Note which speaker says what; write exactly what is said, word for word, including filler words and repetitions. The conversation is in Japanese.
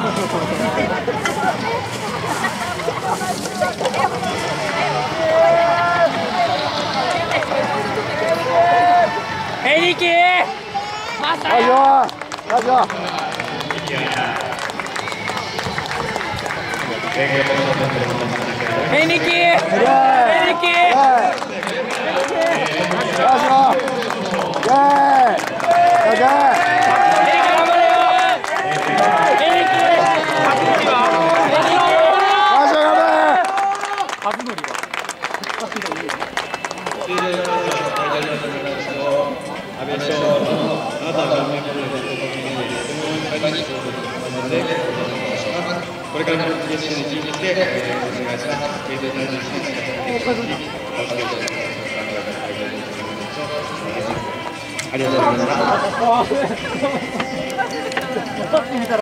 Speaker 1: ヘリキー。また
Speaker 2: よ。よしよ。
Speaker 1: ヘリキー。ヘリキー。
Speaker 2: よしよ。イェーイ。よし。
Speaker 3: これからの決勝に準備して、お願いします。ありがとうございました。